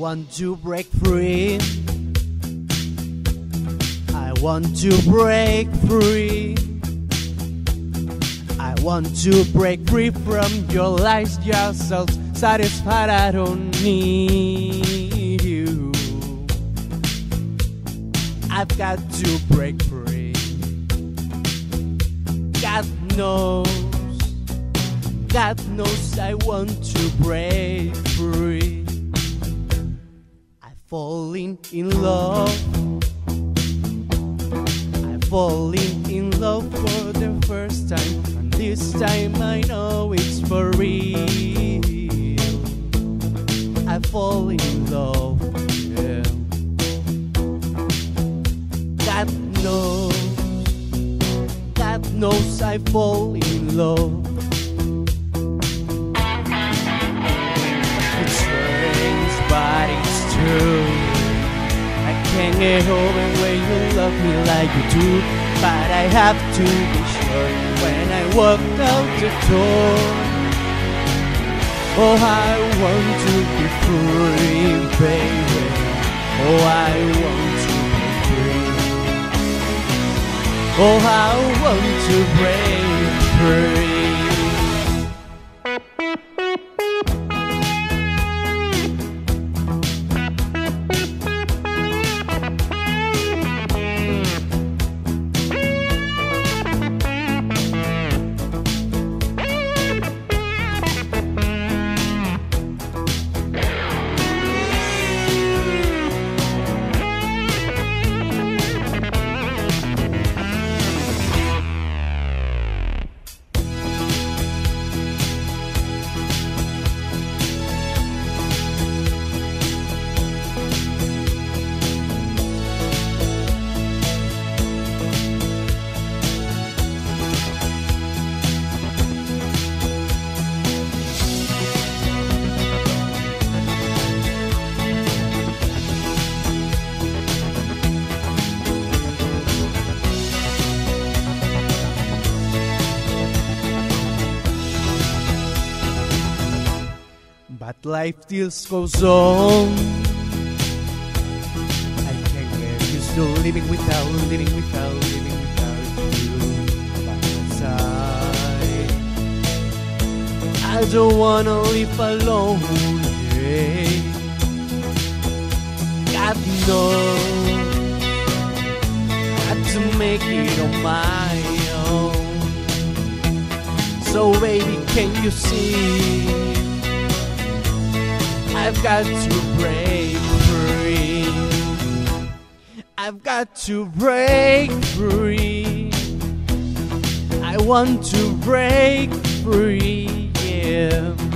want to break free. I want to break free. I want to break free from your lies. You're self-satisfied, I don't need you. I've got to break free. God knows I want to break free. I've fallen in love. I've fallen in love for the first time, and this time I know it's for real. I've fallen in love, yeah. God knows I fall in love. It's strange, but it's true. I can't get over when you love me like you do, but I have to be sure when I walk out the door. Oh, I want to be free, baby. Oh, I want to be free. Oh, I want to break free. But life still goes on. I can't get used to living without you by my side. I don't wanna live alone, yeah. God knows, got to make it on my own. So baby, can you see? I've got to break free. I've got to break free. I want to break free, yeah.